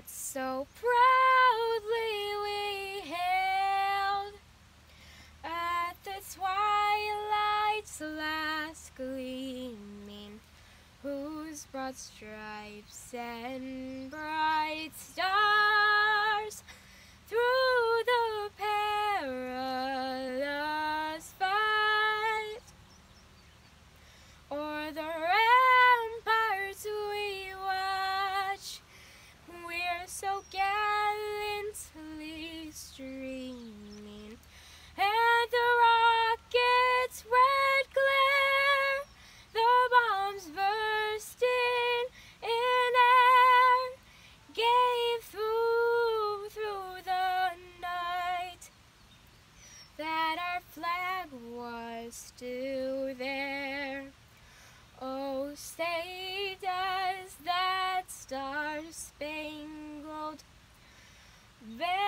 that so proudly we hailed at the twilight's last gleaming, whose broad stripes and bright stars through the perilous fight o'er the ramparts we watch, we're so gallantly streaming, and the rocket's red glare, the bombs bursting in air, gave through the night that our flag was still there. Oh, say does that star-spangled banner